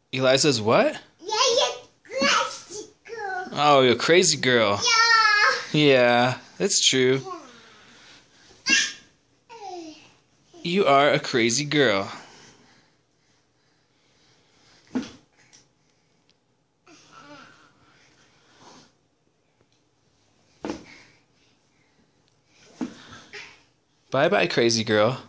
Eliza's what? Yeah, you're crazy girl. Oh, you're a crazy girl. Yeah. Yeah, that's true. You are a crazy girl. Bye-bye, crazy girl.